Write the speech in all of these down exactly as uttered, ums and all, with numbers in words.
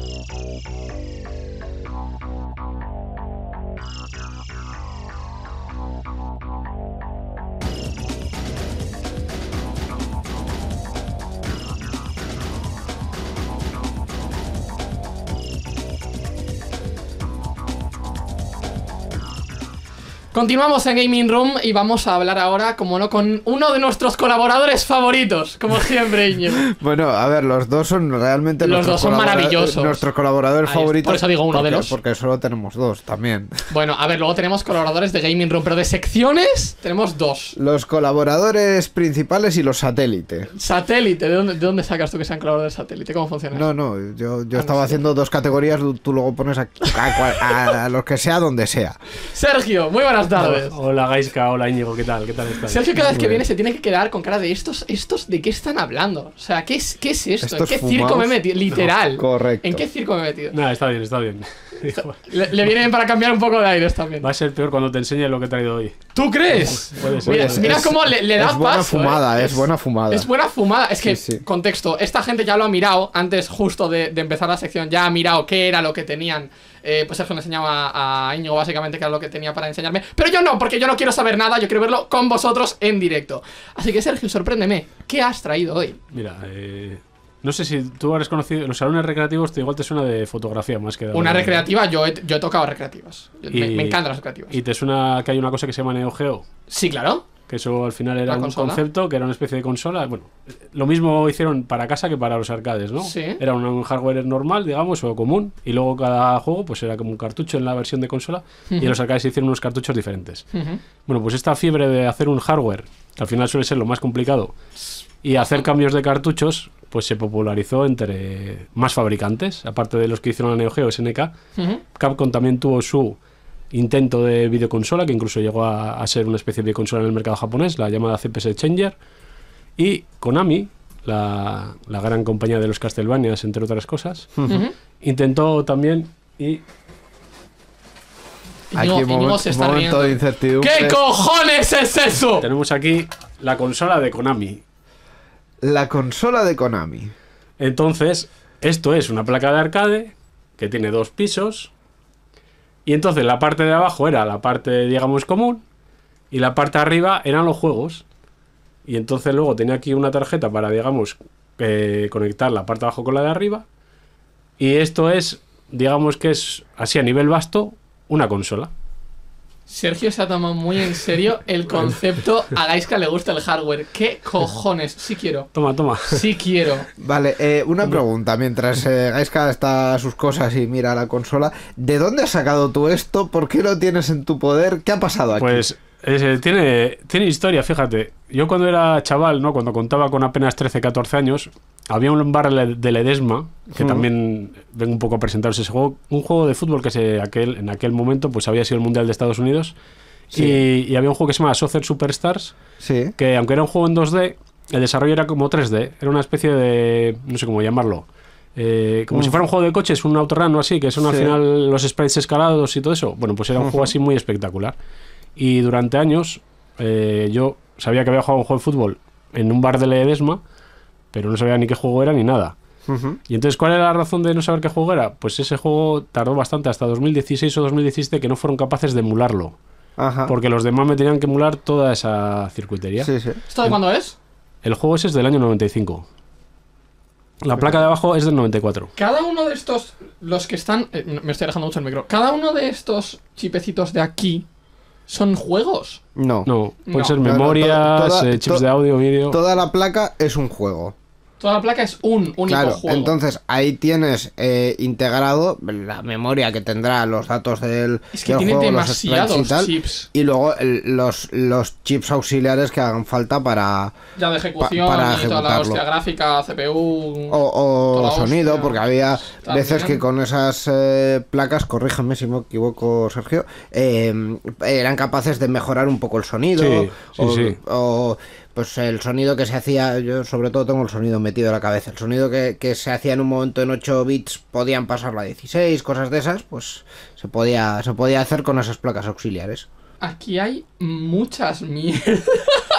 Continuamos en Gaming Room y vamos a hablar ahora, como no, con uno de nuestros colaboradores favoritos, como siempre, Íñigo. Bueno, a ver, los dos son realmente los dos son maravillosos. Nuestros colaboradores Ahí, favoritos. por eso digo uno porque, de los. Porque solo tenemos dos también. Bueno, a ver, luego tenemos colaboradores de Gaming Room, pero de secciones tenemos dos. Los colaboradores principales y los satélite. Satélite, ¿de dónde, de dónde sacas tú que sean colaboradores de satélite? ¿Cómo funciona eso? No, no, yo, yo Ah, estaba no sé. haciendo dos categorías, tú luego pones a, a, a, a los que sea donde sea. Sergio, muy buenas tardes. Hola Gaiska, hola Íñigo, ¿qué tal? ¿Qué tal estás? Sergio cada vez que Muy viene bien. se tiene que quedar con cara de estos, estos ¿de qué están hablando? O sea, ¿qué es, qué es esto? Estos ¿En qué fumados. circo me he metido? Literal. Correcto. ¿En qué circo me he metido? Nada, está bien, está bien. Le, le viene bien para cambiar un poco de aires también. Va a ser peor cuando te enseñe lo que he traído hoy. ¿Tú crees? Puede ser. Mira, puede mira Es- cómo le, le da es buena paso, fumada, ¿eh? es buena fumada. Es buena fumada. Es que, Sí, sí. contexto, esta gente ya lo ha mirado antes justo de, de empezar la sección. Ya ha mirado qué era lo que tenían. Eh, pues Sergio me enseñaba a Íñigo básicamente qué era lo que tenía para enseñarme. Pero yo no, porque yo no quiero saber nada. Yo quiero verlo con vosotros en directo. Así que Sergio, sorpréndeme. ¿Qué has traído hoy? Mira, eh, no sé si tú habrás conocido los salones recreativos, te igual te suena de fotografía más que de... Una recreativa, yo he, yo he tocado recreativas. Yo- me, Y- me encantan las recreativas. ¿Y te suena que hay una cosa que se llama Neo Geo? Sí, claro. Que eso al final era ¿La un consola? concepto, que era una especie de consola. Bueno, lo mismo hicieron para casa que para los arcades, ¿no? Sí. Era un, un hardware normal, digamos, o común, y luego cada juego pues era como un cartucho en la versión de consola, y en los arcades se hicieron unos cartuchos diferentes. Ujú. Bueno, pues esta fiebre de hacer un hardware, que al final suele ser lo más complicado, y hacer cambios de cartuchos, pues se popularizó entre más fabricantes, aparte de los que hicieron la Neo Geo, S N K. Ujú. Capcom también tuvo su intento de videoconsola, que incluso llegó a, a ser una especie de videoconsola en el mercado japonés, la llamada C P S Changer. Y Konami, la, la gran compañía de los Castlevanias, entre otras cosas, Ujú. intentó también y... Aquí Íñigo- un Íñigo momento, se está momento riendo. de incertidumbre. ¿Qué cojones es eso? Tenemos aquí la consola de Konami. La consola de Konami. Entonces, esto es una placa de arcade que tiene dos pisos. Y entonces la parte de abajo era la parte, digamos, común. Y la parte de arriba eran los juegos. Y entonces luego tenía aquí una tarjeta para, digamos, eh, conectar la parte de abajo con la de arriba. Y esto es, digamos que es, así a nivel vasto, una consola. Sergio se ha tomado muy en serio el concepto. A Gaiska le gusta el hardware. ¿Qué cojones? Sí quiero. Toma, toma. Sí quiero. Vale, eh, una pregunta. Mientras eh, Gaiska está a sus cosas y mira la consola, ¿de dónde has sacado tú esto? ¿Por qué lo tienes en tu poder? ¿Qué ha pasado aquí? Pues eh, tiene, tiene historia, fíjate. Yo cuando era chaval, ¿no? Cuando contaba con apenas trece, catorce años, había un bar le- de Ledesma, que Mm. también vengo un poco a presentaros ese juego, un juego de fútbol que se, aquel, en aquel momento pues había sido el Mundial de Estados Unidos. Sí. Y, y había un juego que se llamaba Soccer Superstars, Sí. que aunque era un juego en dos D, el desarrollo era como tres D. Era una especie de, no sé cómo llamarlo, eh, como Un- si fuera un juego de coches, un autorun o así, que son al Sí. final los sprites escalados y todo eso. Bueno, pues era un Ujú. juego así muy espectacular. Y durante años eh, yo sabía que había jugado un juego de fútbol en un bar de Ledesma, pero no sabía ni qué juego era ni nada. Ujú. Y entonces, ¿cuál era la razón de no saber qué juego era? Pues ese juego tardó bastante, hasta dos mil dieciséis o dos mil diecisiete, que no fueron capaces de emularlo. Ajá. Porque los demás me tenían que emular toda esa circuitería. Sí, sí. ¿Esto de cuándo es? El juego ese es del año noventa y cinco. La placa de abajo es del noventa y cuatro. Cada uno de estos, los que están... eh, no, me estoy alejando mucho el micro. Cada uno de estos chipecitos de aquí son juegos. No. No, pueden No. ser No, no, memorias, to- toda- eh, chips to- de audio, vídeo. Toda la placa es un juego. Toda la placa es un único Claro, juego. entonces ahí tienes eh, integrado la memoria que tendrá los datos del, es que del tiene juego, los sprites demasiados y tal, chips y luego el- los, los chips auxiliares que hagan falta para ya de ejecución pa- para y toda la ejecutarlo. hostia gráfica, C P U... o, o Toda sonido, hostia. porque había También. veces que con esas eh, placas, corrígeme si me equivoco, Sergio, eh, eran capaces de mejorar un poco el sonido, Sí, sí, o, sí. o, pues el sonido que se hacía, yo sobre todo tengo el sonido metido en la cabeza, el sonido que, que se hacía en un momento en ocho bits podían pasarlo a dieciséis, cosas de esas, pues se podía, se podía hacer con esas placas auxiliares. Aquí hay muchas mierdas.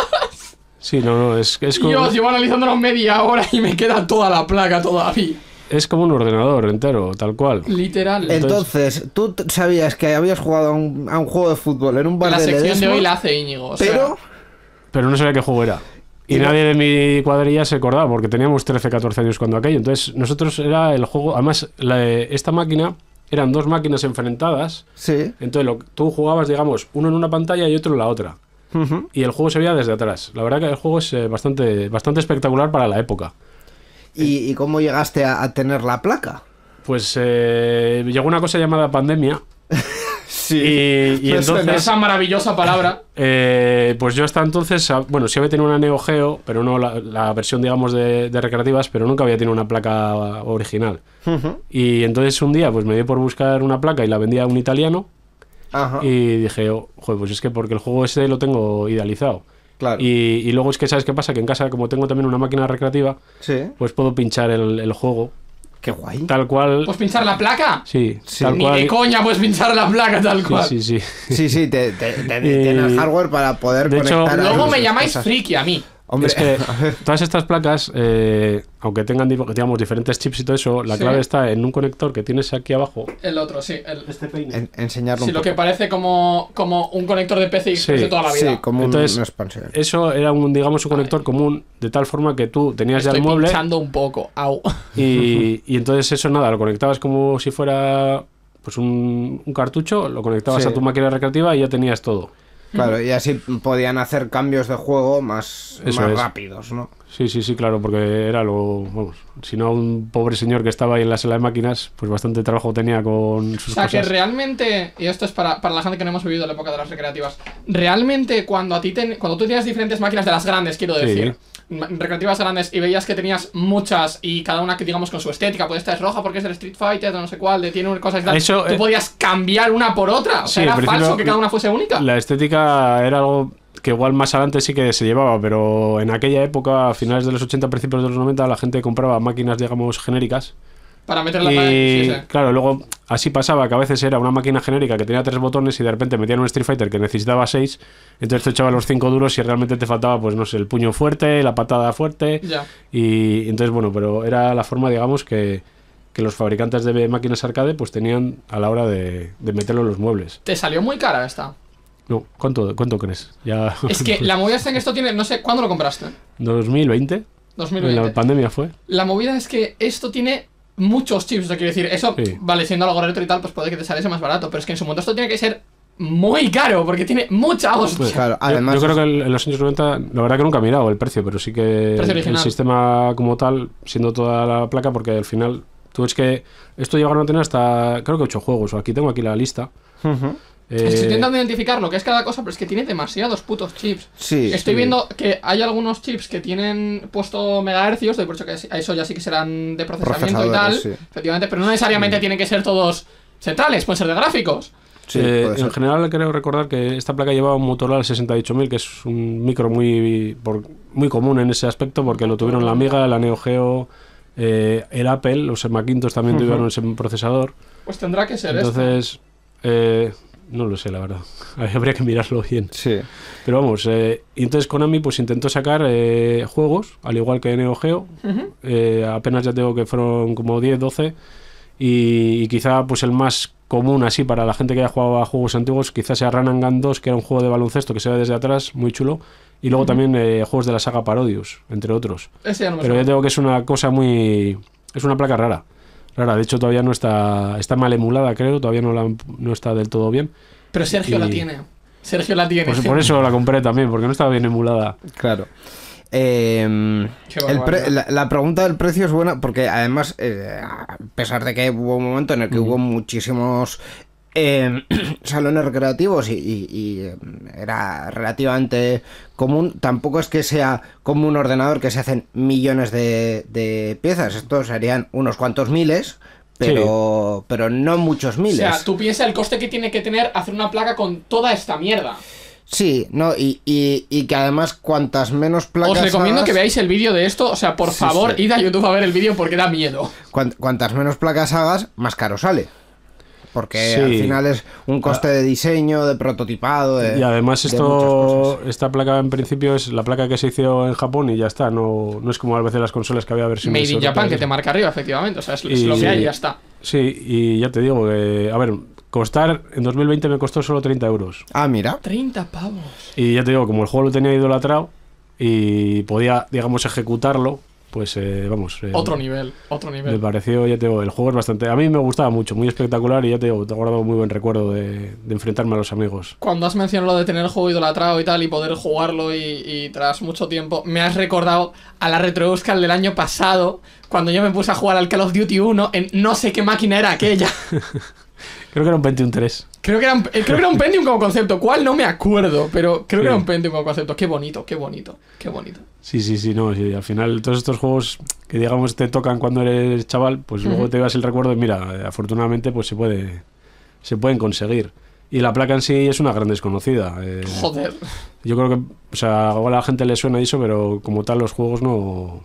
Sí, no, no, es, es como... Dios, llevo analizándolo media hora y me queda toda la placa todavía. es como un ordenador entero, tal cual. Literal. Entonces, tú t- sabías que habías jugado a un, a un juego de fútbol en un bar La de sección de Ledesma, hoy la hace Íñigo. O sea, pero... Pero no sabía qué juego era. Y, Y no- nadie de mi cuadrilla se acordaba, porque teníamos trece, catorce años cuando aquello. Entonces, nosotros era el juego... Además, la- esta máquina eran dos máquinas enfrentadas. Sí. Entonces, lo, tú jugabas, digamos, uno en una pantalla y otro en la otra. Ujú. Y el juego se veía desde atrás. La verdad que el juego es eh, bastante, bastante espectacular para la época. ¿Y, y cómo llegaste a, a tener la placa? Pues eh, llegó una cosa llamada pandemia. Sí. Y, y Me entonces... suena. esa maravillosa palabra. Eh, pues yo hasta entonces, ah, bueno, sí había tenido una Neo Geo, pero no la, la versión, digamos, de, de recreativas, pero nunca había tenido una placa original. Ujú. Y entonces un día, pues me dio por buscar una placa y la vendía a un italiano. Ajá. Y dije, oh, joder, pues es que porque el juego ese lo tengo idealizado. Claro. Y, y luego es que, ¿sabes qué pasa? Que en casa, como tengo también una máquina recreativa, Sí. pues puedo pinchar el, el juego Qué guay. tal cual. Pues pinchar la placa. Sí, Sí. tal Ni cual. de coña puedes pinchar la placa tal cual. Sí, sí, sí. Sí, sí, te, te, te, Eh, tienes hardware para poder de hecho, conectar. Luego ahí me llamáis cosas. friki a mí. Hombre, Es que todas estas placas, eh, aunque tengan digamos, diferentes chips y todo eso, la Sí. clave está en un conector que tienes aquí abajo. El otro, sí. El, Este peine. en- enseñarlo sí, un lo que poco. parece como, como un conector de P C I Sí, de toda la vida. Sí, como Entonces, un, una expansión. Eso era un, digamos, un conector común de tal forma que tú tenías ya Estoy el mueble pinchando un poco. Au. y, y entonces eso nada, lo conectabas como si fuera pues un, un cartucho, lo conectabas Sí. a tu máquina recreativa y ya tenías todo. Claro, y así podían hacer cambios de juego más, Eso más es. rápidos, ¿no? Sí, sí, sí, claro, porque era lo, vamos, si no un pobre señor que estaba ahí en la sala de máquinas, pues bastante trabajo tenía con O sus sea, que cosas. realmente, y esto es para, para la gente que no hemos vivido la época de las recreativas, realmente cuando a ti ten- cuando tú tenías diferentes máquinas de las grandes, quiero Sí. decir, ma- recreativas grandes, y veías que tenías muchas y cada una que digamos con su estética, pues esta es roja porque es del Street Fighter, o no sé cuál, de tiene una cosa y tal, Eso, tú eh, podías cambiar una por otra, o sí, sea, en era principio, falso que cada una fuese única. La estética era algo que igual más adelante sí que se llevaba, pero en aquella época, a finales de los ochenta, principios de los noventa, la gente compraba máquinas, digamos, genéricas. Para meterla Y para sí, sí. claro, luego así pasaba que a veces era una máquina genérica que tenía tres botones y de repente metían un Street Fighter que necesitaba seis, entonces te echaba los cinco duros y realmente te faltaba, pues no sé, el puño fuerte, la patada fuerte. Ya. Y entonces, bueno, pero era la forma, digamos, que, que los fabricantes de máquinas arcade pues tenían a la hora de, de meterlo en los muebles. Te salió muy cara esta. No, ¿cuánto, cuánto crees? Ya... Es que la movida está en que esto tiene, no sé, ¿cuándo lo compraste? dos mil veinte, dos mil en veinte. la pandemia fue. La movida es que esto tiene muchos chips, o sea, quiero decir, eso, Sí. vale, siendo algo retro y tal, pues puede que te saliese más barato, pero es que en su momento esto tiene que ser muy caro, porque tiene mucha hostia. Pues claro, Yo- además. yo, creo que el- en los años noventa, la verdad que nunca he mirado el precio, pero sí que Precio el original. sistema como tal, siendo toda la placa, porque al final, tú ves que esto llegaron a tener hasta, creo que ocho juegos, o aquí tengo aquí la lista. Ujú. Es que estoy Eh, intentando identificar lo que es cada cosa, pero es que tiene demasiados putos chips. Sí. Estoy sí. viendo que hay algunos chips que tienen puesto megahercios, doy por hecho que a eso ya sí que serán de procesamiento y tal, Procesadores, sí. efectivamente, pero no necesariamente tienen que ser todos centrales, pueden ser de gráficos. Sí, eh, puede en ser. general creo recordar que esta placa llevaba un Motorola sesenta y ocho mil, que es un micro muy, por- muy común en ese aspecto, porque lo tuvieron la Amiga, la Neo Geo, eh, el Apple, los Macintosh también Ujú. tuvieron ese procesador. Pues tendrá que ser esto. Entonces, eh, no lo sé, la verdad. Habría que mirarlo bien. Sí. Pero vamos, eh, y entonces Konami pues intentó sacar eh, juegos, al igual que Neo Geo. Ujú. Eh, apenas ya tengo que fueron como diez, doce. Y, y quizá pues el más común así para la gente que haya jugado a juegos antiguos, quizás sea Run and Gun dos, que era un juego de baloncesto que se ve desde atrás, muy chulo. Y luego también eh, juegos de la saga Parodius, entre otros. Ese ya no me Pero ya suena. tengo que es una cosa muy... Es una placa rara. Rara, de hecho todavía no está... Está mal emulada, creo, todavía no, la, no está del todo bien. Pero Sergio la y- tiene. Sergio la tiene. Pues por eso la compré también, porque no estaba bien emulada. Claro. Eh, Qué el pre- barbaridad. la, la pregunta del precio es buena porque además, eh, a pesar de que hubo un momento en el que hubo muchísimos eh, salones recreativos y, y- y, eh, era relativamente común, tampoco es que sea como un ordenador que se hacen millones de, de piezas, estos serían unos cuantos miles, pero, pero no muchos O miles. sea, tú piensas el coste que tiene que tener hacer una placa con toda esta mierda. Sí, no, y, y, y que además cuantas menos placas Os recomiendo hagas- que veáis el vídeo de esto. O sea, por Sí, favor, sí. id a YouTube a ver el vídeo porque da miedo. Cuant- cuantas menos placas hagas, más caro sale. porque Sí. al final es un coste de diseño, de prototipado. De, Y además de muchas esto, cosas. esta placa en principio es la placa que se hizo en Japón y ya está. No, no es como a veces las consolas que había versiones Made in Japan, europeas. que te marca arriba, efectivamente. O sea, es, es Y- lo que hay y ya está. Sí, y ya te digo que, a ver, costar, en dos mil veinte me costó solo treinta euros. Ah, mira. treinta pavos. Y ya te digo, como el juego lo tenía idolatrado y podía, digamos, ejecutarlo, pues eh, vamos. eh, Otro nivel, otro Me nivel. pareció, ya te digo, el juego es bastante. A mí me gustaba mucho, muy espectacular y ya te digo, te he guardado muy buen recuerdo de, de enfrentarme a los amigos. Cuando has mencionado lo de tener el juego idolatrado y tal y poder jugarlo y, y tras mucho tiempo, me has recordado a la RetroEuskal del año pasado, cuando yo me puse a jugar al Call of Duty uno en no sé qué máquina era aquella. Creo que era un veintiuno tres. Creo que, era un, eh, creo que era un Pentium como concepto, ¿cuál? No me acuerdo, pero creo Sí. que era un Pentium como concepto. Qué bonito, qué bonito, qué bonito. Sí, sí, sí, no, sí, al final todos estos juegos que digamos te tocan cuando eres chaval, pues luego Ujú. te das el recuerdo y mira, eh, afortunadamente pues se puede se pueden conseguir. Y la placa en sí es una gran desconocida. eh, Joder. Yo creo que, o sea, igual a la gente le suena eso, pero como tal los juegos no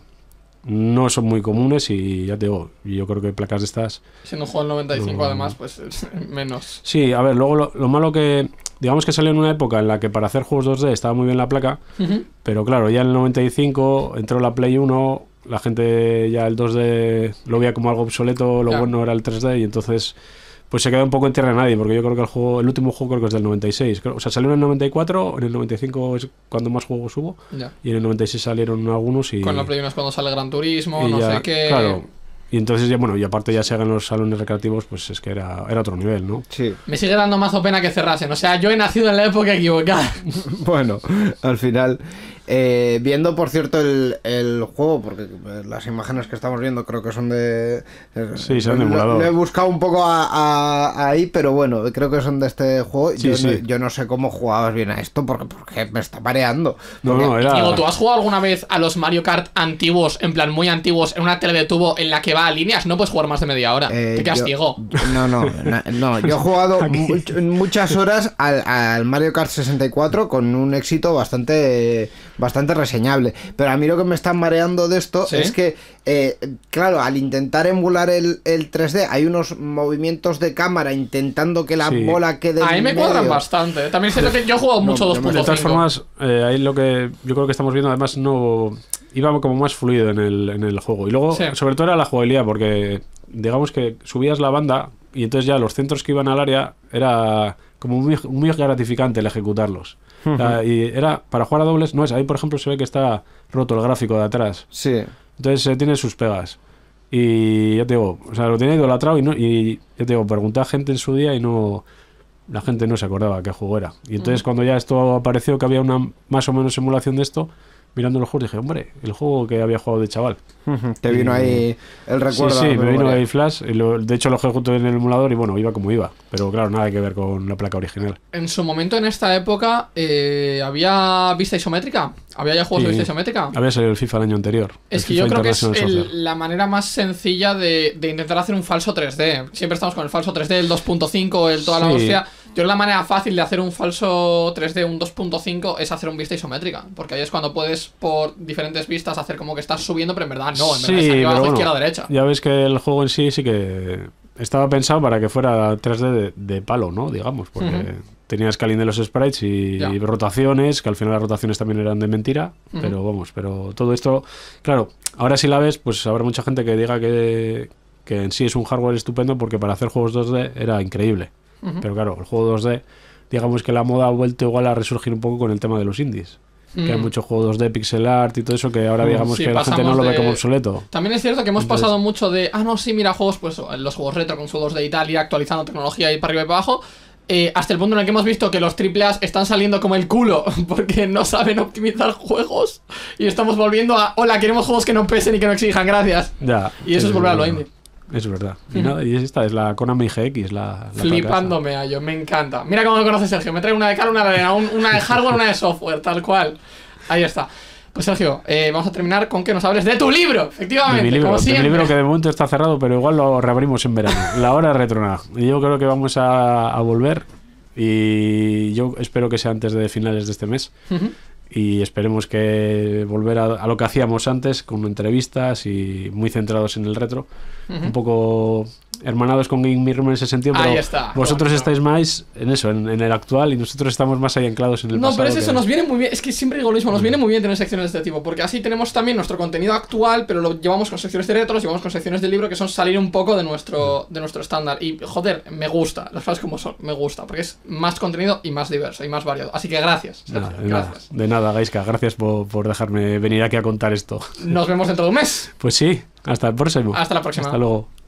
no son muy comunes y ya te digo, yo creo que placas de estas. Siendo un juego del noventa y cinco No. además, pues es menos. Sí, a ver, luego lo, lo malo que digamos que salió en una época en la que para hacer juegos dos D estaba muy bien la placa. Ujú. Pero claro, ya en el noventa y cinco entró la Play uno, la gente ya el dos D lo veía como algo obsoleto, lo Claro. bueno era el tres D y entonces pues se quedó un poco en tierra de nadie, porque yo creo que el juego, el último juego creo que es del noventa y seis, creo- o sea, salió en el noventa y cuatro, en el noventa y cinco es cuando más juegos hubo Ya. y en el noventa y seis salieron algunos y, Con la Play uno es cuando sale Gran Turismo, y no ya, sé qué. claro, y entonces ya bueno, y aparte ya se hagan los salones recreativos, pues es que era, era otro nivel, ¿no? Sí. Me sigue dando mazo pena que cerrasen. O sea, yo he nacido en la época equivocada. Bueno, al final, eh, viendo por cierto el, el juego, porque eh, las imágenes que estamos viendo creo que son de... eh, Sí, son de lo- emulador. Lo he buscado un poco a- a- ahí, pero bueno, creo que son de este juego. Sí, yo, sí. No, yo no sé cómo jugabas bien a esto, porque, porque me está mareando. No, Porque- no, era... Digo, ¿tú has jugado alguna vez a los Mario Kart antiguos, en plan muy antiguos, en una tele de tubo en la que va a líneas? No puedes jugar más de media hora. Eh, Te quedas yo- ciego. yo- no, no, na- no, yo he jugado much- muchas horas al, al Mario Kart sesenta y cuatro con un éxito bastante, bastante reseñable. Pero a mí lo que me está mareando de esto ¿Sí? es que, eh, claro, al intentar emular el, el tres D, hay unos movimientos de cámara intentando que la Sí. bola quede. A mí en me cuadran medio. bastante. También sé que yo he jugado No, mucho yo dos me- punto De todas cinco. formas, eh, ahí lo que yo creo que estamos viendo, además, no iba como más fluido en el, en el juego. Y luego, Sí. sobre todo, era la jugabilidad, porque digamos que subías la banda y entonces ya los centros que iban al área era como muy, muy gratificante el ejecutarlos. O sea, y era para jugar a dobles, no es. Ahí, por ejemplo, se ve que está roto el gráfico de atrás. Sí. Entonces eh, tiene sus pegas. Y ya te digo, o sea, lo tenía idolatrado y, no, y ya te digo, pregunté a gente en su día y no. La gente no se acordaba qué juego era. Y entonces, cuando ya esto apareció, que había una más o menos emulación de esto, mirando los juegos dije, hombre, el juego que había jugado de chaval. Te vino ahí el recuerdo. Sí, a sí, la me vino memoria. ahí Flash. Y lo- de hecho, lo ejecuté en el emulador y bueno, iba como iba. Pero claro, nada que ver con la placa original. En su momento, en esta época, eh, ¿había vista isométrica? ¿Había ya juegos de Sí. vista isométrica? Había salido el FIFA el año anterior. Es el que FIFA yo creo que es International el- Soccer. la manera más sencilla de, de intentar hacer un falso tres D. Siempre estamos con el falso tres D, el dos punto cinco, el toda la Sí. hostia. Yo la manera fácil de hacer un falso tres D, un dos punto cinco, es hacer un vista isométrica. Porque ahí es cuando puedes, por diferentes vistas, hacer como que estás subiendo, pero en verdad no. En verdad Sí, es arriba, pero abajo, bueno, izquierda, derecha. Ya ves que el juego en sí sí que estaba pensado para que fuera tres D de, de palo, ¿no? Digamos, porque Ujú. tenía scaling de los sprites y, Ya. y rotaciones, que al final las rotaciones también eran de mentira, Ujú. pero vamos, pero todo esto, claro, ahora si la ves, pues habrá mucha gente que diga que, que en sí es un hardware estupendo porque para hacer juegos dos D era increíble. Ujú. Pero claro, el juego dos D, digamos que la moda ha vuelto igual a resurgir un poco con el tema de los indies. Que hay Mm. mucho juego dos D, pixel art y todo eso que ahora digamos Sí, que la gente no pasamos lo ve de- como obsoleto. También es cierto que hemos Entonces- pasado mucho de, ah, no, sí, mira, juegos, pues los juegos retro con su dos D y tal, ir actualizando tecnología y para arriba y para abajo, eh, hasta el punto en el que hemos visto que los triple A están saliendo como el culo porque no saben optimizar juegos y estamos volviendo a, hola, queremos juegos que no pesen y que no exijan, gracias. Ya, Y eso es volver a lo indie. Eso es verdad. Y, Ujú. nada, y esta es la Konami G X, la, la Flipándome a yo, me encanta. Mira cómo me conoce Sergio, me trae una de cal, una de arena, un- una de hardware, una de software, tal cual. Ahí está. Pues Sergio, eh, vamos a terminar con que nos hables de tu libro, placa. efectivamente, De mi libro, como de mi siempre. libro que de momento está cerrado, pero igual lo reabrimos en verano. La hora retronada. Y yo creo que vamos a, a volver. Y yo espero que sea antes de finales de este mes. Ujú. Y esperemos que volver a, a lo que hacíamos antes, con entrevistas y muy centrados en el retro. Ujú. Un poco hermanados con Game Room en ese sentido, pero Ahí está, vosotros bueno, estáis más en eso, en, en el actual, y nosotros estamos más ahí anclados en el No, pasado. pero es eso, que- nos viene muy bien. Es que siempre digo lo mismo, nos viene muy bien tener secciones de este tipo. Porque así tenemos también nuestro contenido actual, pero lo llevamos con secciones de retros, llevamos con secciones de libro, que son salir un poco de nuestro de nuestro estándar. Y joder, me gusta, las cosas como son, me gusta, porque es más contenido y más diverso y más variado. Así que gracias, Sergio, Nada, de nada, gracias. de nada, Gaiska, gracias por, por dejarme venir aquí a contar esto. Nos vemos dentro de un mes. Pues sí, hasta el próximo. Hasta la próxima. Hasta luego.